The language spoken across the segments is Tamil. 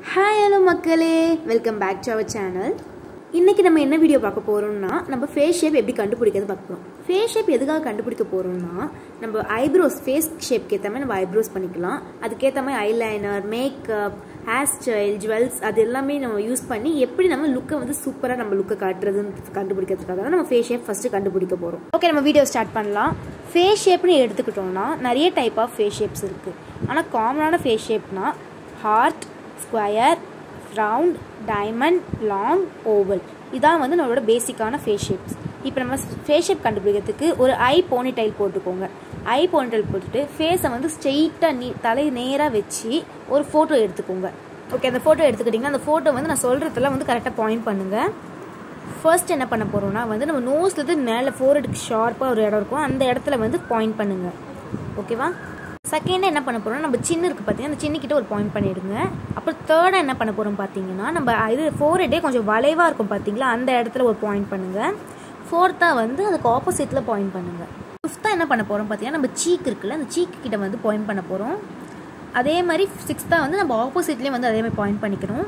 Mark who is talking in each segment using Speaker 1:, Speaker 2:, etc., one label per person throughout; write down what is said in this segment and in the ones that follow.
Speaker 1: Hi hello மக்களே, welcome back to our channel. இன்னைக்கு நம்ம என்ன வீடியோ பார்க்க போறோம்னா நம்ம ஃபேஸ் ஷேப் எப்படி கண்டுபிடிக்கிறது பார்க்க போறோம். ஃபேஸ் ஷேப் எதுக்காக கண்டுபிடிக்க போறோம்னா நம்ம ஐப்ரோஸ் ஃபேஸ் ஷேப்க்கு ஏத்த மாதிரி நம்ம ஐப்ரோஸ் பண்ணிக்கலாம். அதுக்கு ஏத்த மாதிரி eyeliner, makeup, hair style, jewels அது எல்லாமே நம்ம யூஸ் பண்ணி எப்படி நம்ம லுக்கை வந்து சூப்பரா நம்ம லுக்கை காட்டுறதுன்னு கண்டுபிடிக்கிறதுக்காக தான் நம்ம ஃபேஸ் ஷேப் ஃபர்ஸ்ட் கண்டுபிடிக்க போறோம். ஓகே, நம்ம வீடியோ ஸ்டார்ட் பண்ணலாம். ஃபேஸ் ஷேப்னு எடுத்துக்கிட்டோம்னா நிறைய டைப் ஆஃப் ஃபேஸ் ஷேப்ஸ் இருக்கு. ஆனா காமனான ஃபேஸ் ஷேப்னா heart, square, round, diamond, long, oval. இதான் வந்து நம்மளோட பேசிக்கான ஃபேஸ் ஷேப்ஸ். இப்போ நம்ம ஃபேஸ் ஷேப் கண்டுபிடிக்கிறதுக்கு ஒரு ஐ போனிடைல் போட்டுக்கோங்க. ஐ போனிடைல் போட்டுட்டு ஃபேஸை வந்து ஸ்ட்ரெயிட்டாக தலை நேராக வச்சு ஒரு ஃபோட்டோ எடுத்துக்கோங்க. ஓகே, அந்த ஃபோட்டோ எடுத்துக்கிட்டிங்கன்னா அந்த ஃபோட்டோ வந்து நான் சொல்கிறதெல்லாம் வந்து கரெக்டாக பாயிண்ட் பண்ணுங்கள். ஃபர்ஸ்ட் என்ன பண்ண போகிறோம்னா வந்து நம்ம நோஸ்லேருந்து மேலே ஃபோர்ஹெட்டுக்கு ஷார்ப்பாக ஒரு இடம் இருக்கும், அந்த இடத்துல வந்து பாயிண்ட் பண்ணுங்கள். ஓகேவா? செகண்டாக என்ன பண்ண போகிறோம், நம்ம சின்ன இருக்குது பார்த்தீங்கன்னா அந்த சின்னக்கிட்ட ஒரு பாயிண்ட் பண்ணிவிடுங்க. அப்புறம் தேர்டாக என்ன பண்ண போகிறோம் பார்த்தீங்கன்னா நம்ம இது ஃபோர்ஹெட்டே கொஞ்சம் வளைவாக இருக்கும் பார்த்தீங்களா, அந்த இடத்துல ஒரு பாயிண்ட் பண்ணுங்கள். ஃபோர்த்தாக வந்து அதுக்கு ஆப்போசிட்டில் பாயிண்ட் பண்ணுங்கள். ஃபிஃப்த்தாக என்ன பண்ண போகிறோம் பார்த்தீங்கன்னா நம்ம சீக் இருக்குல்ல, அந்த சீக்கு கிட்ட வந்து பாயிண்ட் பண்ண போகிறோம். அதே மாதிரி சிக்ஸ்த்தாக வந்து நம்ம ஆப்போசிட்லேயே வந்து அதே மாதிரி பாயிண்ட் பண்ணிக்கணும்.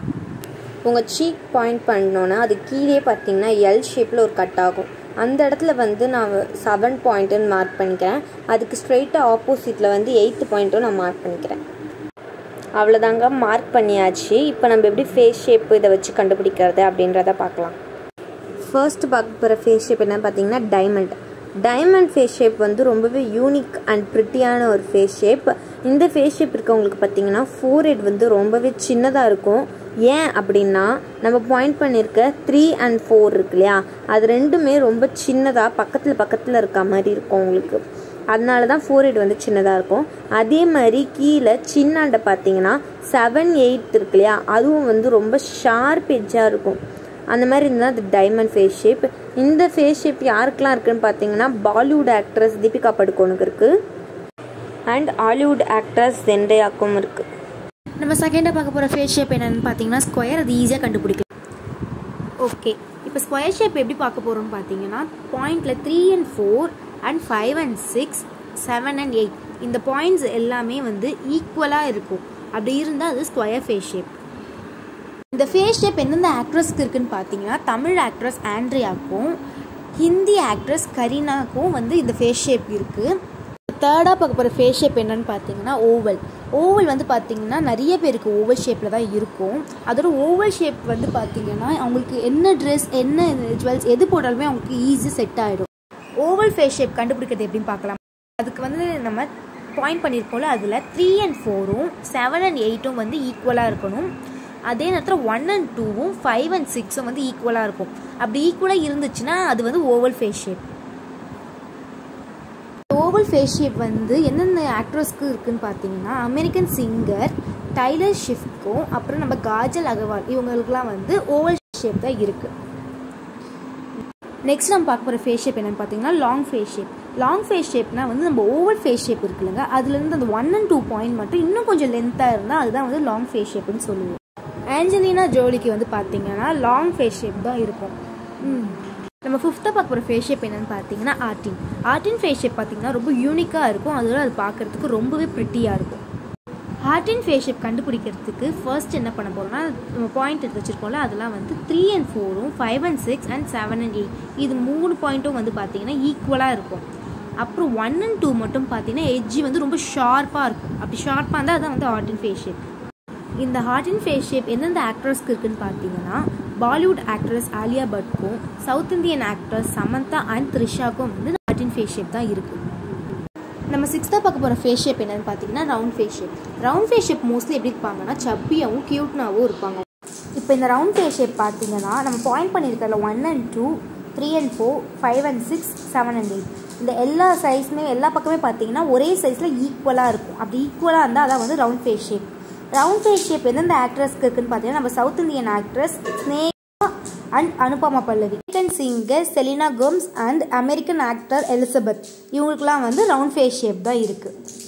Speaker 2: உங்கள் சீக் பாயிண்ட் பண்ணோன்னா அது கீழே பார்த்தீங்கன்னா எல் ஷேப்பில் ஒரு கட் ஆகும். அந்த இடத்துல வந்து நான் 7 பாயிண்ட்டுன்னு மார்க் பண்ணிக்கிறேன். அதுக்கு ஸ்ட்ரெயிட்டாக ஆப்போசிட்டில் வந்து 8th பாயிண்ட்டும் நான் மார்க் பண்ணிக்கிறேன். அவ்வளோதாங்க, மார்க் பண்ணியாச்சு. இப்போ நம்ம எப்படி ஃபேஸ் ஷேப் இதை வச்சு கண்டுபிடிக்கிறது அப்படின்றத பார்க்கலாம். ஃபர்ஸ்ட் பார்க்க போகிற ஃபேஸ் ஷேப் என்னன்னு பார்த்தீங்கன்னா டைமண்ட் ஃபேஸ் ஷேப் வந்து ரொம்பவே யூனிக் அண்ட் ப்ரிட்டியான ஒரு ஃபேஸ் ஷேப். இந்த ஃபேஸ் ஷேப் இருக்கவங்களுக்கு பார்த்தீங்கன்னா ஃபோர்ஹெட் வந்து ரொம்பவே சின்னதாக இருக்கும். ஏன் அப்படின்னா நம்ம பாயிண்ட் பண்ணியிருக்க 3 and 4 இருக்கு இல்லையா, அது ரெண்டுமே ரொம்ப சின்னதாக பக்கத்தில் இருக்க மாதிரி இருக்கும் உங்களுக்கு. அதனால தான் ஃபோர்ஹெட் வந்து சின்னதாக இருக்கும். அதே மாதிரி கீழே சின்னாண்ட பார்த்தீங்கன்னா 7, 8 இருக்கு இல்லையா, அதுவும் வந்து ரொம்ப ஷார்ப் எட்ஜாக இருக்கும். அந்த மாதிரி இருந்தால் அது டைமண்ட் ஃபேஸ் ஷேப். இந்த ஃபேஸ் ஷேப் யாருக்கெல்லாம் இருக்குன்னு பார்த்தீங்கன்னா பாலிவுட் ஆக்ட்ரஸ் தீபிகா படுகோனுக்கு இருக்குது அண்ட் ஹாலிவுட் ஆக்ட்ரஸ் ஜெண்டையாக்கும் இருக்குது.
Speaker 1: நம்ம செகண்டாக பார்க்க போகிற ஃபேஸ் ஷேப் என்னென்னு பார்த்தீங்கன்னா ஸ்கொயர். அது ஈஸியாக கண்டுபிடிக்கலாம். ஓகே, இப்போ ஸ்கொயர் ஷேப் எப்படி பார்க்க போகிறோம்னு பார்த்தீங்கன்னா பாயிண்டில் 3 and 4 and 5 and 6, 7 and 8 இந்த பாயிண்ட்ஸ் எல்லாமே வந்து ஈக்குவலாக இருக்கும். அப்படி இருந்தால் அது ஸ்கொயர் ஃபேஸ் ஷேப். இந்த ஃபேஸ் ஷேப் எந்தெந்த ஆக்ட்ரஸ்க்கு இருக்குன்னு பார்த்தீங்கன்னா தமிழ் ஆக்ட்ரஸ் ஆண்ட்ரியாக்கும், ஹிந்தி ஆக்ட்ரஸ் கரீனாக்கும் வந்து இந்த ஃபேஸ் ஷேப் இருக்குது. தேர்டாக பார்க்க போகிற ஃபேஸ் ஷேப் என்னன்னு பார்த்தீங்கன்னா ஓவல் வந்து பார்த்தீங்கன்னா நிறைய பேருக்கு ஓவல் ஷேப்பில் தான் இருக்கும். அதோட ஓவல் ஷேப் வந்து பார்த்தீங்கன்னா அவங்களுக்கு என்ன ட்ரெஸ் என்ன ஜுவல்ஸ் எது போட்டாலுமே அவங்களுக்கு ஈஸியாக செட் ஆகிடும். ஓவல் ஃபேஸ் ஷேப் கண்டுபிடிக்கிறது எப்படின்னு பார்க்கலாம். அதுக்கு வந்து நம்ம பாயிண்ட் பண்ணியிருக்கோம்ல, அதில் 3 and 4, 7 and 8 வந்து ஈக்குவலாக இருக்கணும். அதே நேரத்தில் 1 and 2, 5 and 6 வந்து ஈக்குவலாக இருக்கும். அப்படி ஈக்குவலாக இருந்துச்சுன்னா அது வந்து oval face shape. Oval face shape வந்து எந்தெந்த ஆக்ட்ரஸ்க்கு இருக்குன்னு பார்த்தீங்கன்னா அமெரிக்கன் சிங்கர் டைலர் ஷிஃப்ட்க்கும் அப்புறம் நம்ம காஜல் அகர்வால் இவங்களுக்குலாம் வந்து ஓவல் ஷேப் தான் இருக்குது. நெக்ஸ்ட் நம்ம பார்க்க போகிற ஃபேஸ் ஷேப் என்னென்னு பார்த்தீங்கன்னா long face shape. Long face ஷேப்னா வந்து நம்ம ஓவல் ஃபேஸ் ஷேப் இருக்குல்லங்க, அதுலேருந்து அந்த 1 and 2 பாயிண்ட் மட்டும் இன்னும் கொஞ்சம் லென்த்தாக இருந்தால் அதுதான் வந்து லாங் ஃபேஸ் ஷேப்னு சொல்லுவோம். ஆஞ்சலினா ஜோலிக்கு வந்து பார்த்தீங்கன்னா லாங் ஃபேஸ் ஷேப் தான் இருக்கும். நம்ம ஃபிஃப்த்தாக பார்க்க போகிற ஃபேஸ் ஷேப் என்னென்னு பார்த்தீங்கன்னா ஆர்டின் ஃபேஸ் ஷேப் பார்த்தீங்கன்னா ரொம்ப யூனிக்காக இருக்கும். அதோட அது பார்க்குறதுக்கு ரொம்பவே ப்ரிட்டியாக இருக்கும். ஆர்டின் ஃபேஸ் ஷேப் கண்டுபிடிக்கிறதுக்கு ஃபர்ஸ்ட் என்ன பண்ண போகிறோம்னா நம்ம பாயிண்ட் எடுத்து வச்சுருக்கோம்ல, அதெல்லாம் வந்து 3 and 4, 5 and 6 and 7 and 8 இது 3 பாயிண்ட்டும் வந்து பார்த்தீங்கன்னா ஈக்குவலாக இருக்கும். அப்புறம் 1 and 2 மட்டும் பார்த்தீங்கன்னா எட்ஜி வந்து ரொம்ப ஷார்ப்பாக இருக்கும். அப்படி ஷார்ப்பாக இருந்தால் அதுதான் வந்து ஆர்டின் ஃபேஸ் ஷேப். இந்த ஹார்டின் ஃபேஸ் ஷேப் எந்தெந்த ஆக்ட்ரஸ்க்கு இருக்குன்னு பார்த்தீங்கன்னா பாலிவுட் ஆக்ட்ரஸ் ஆலியா பட்க்கும், south Indian actress Samantha and த்ரிஷாக்கும் வந்து ஹார்டின் ஃபேஸ் ஷேப் தான் இருக்குது. நம்ம சிக்ஸ்த்தாக பார்க்க போகிற ஃபேஸ் ஷேப் என்னென்னு பார்த்தீங்கன்னா round face shape. Round face shape mostly எப்படி இருப்பாங்கன்னா சப்பியாகவும் க்யூட்னாகவும் இருப்பாங்க. இப்போ இந்த ரவுண்ட் ஃபேஸ் ஷேப் பார்த்தீங்கன்னா நம்ம பாயிண்ட் பண்ணியிருக்கிறதுல 1 and 2, 3 and 4, 5 and 6, 7 and 8 இந்த எல்லா சைஸுமே எல்லா பக்கமே பார்த்தீங்கன்னா ஒரே சைஸில் ஈக்குவலாக இருக்கும். அப்படி ஈக்குவலாக இருந்தால் அதான் வந்து round face shape. Round face shape எந்தெந்த ஆக்ட்ரஸ்க்கு இருக்குன்னு பார்த்தீங்கன்னா நம்ம south Indian actress Sneha and Anupama Pallavi, American singer Selena Gomez and American actor Elizabeth இவங்களுக்குலாம் வந்து ரவுண்ட் ஃபேஸ் ஷேப் தான் இருக்குது.